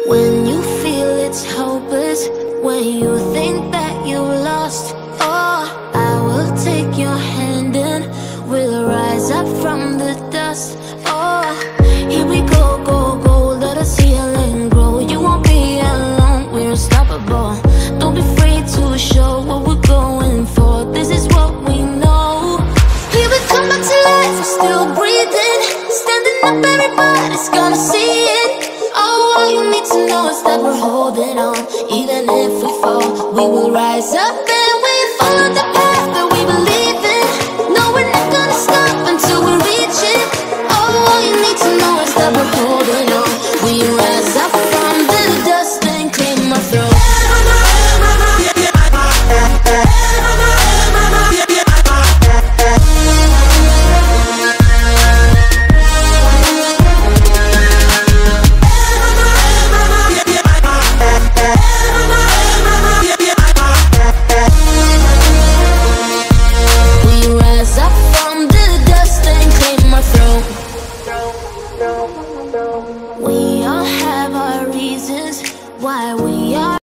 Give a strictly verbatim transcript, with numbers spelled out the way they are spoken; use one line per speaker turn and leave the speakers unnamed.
When you feel it's hopeless, when you think that you lost, oh, I will take your hand and we'll rise up from the dust. Oh, here we go, go, go, let us heal and grow. You won't be alone, we're unstoppable. Don't be afraid to show what we're going for. This is what we know. Here we come back to life, we're still breathing. Standing up, everybody's gonna see it. Oh, all you need to know is that we're holding on. Even if we fall, we will rise up and we follow the path that we believe in. No, we're not gonna stop until we reach it. Oh, all you need to know is that we're holding on. We rise up from the dust and claim our throne. We all have our reasons why we are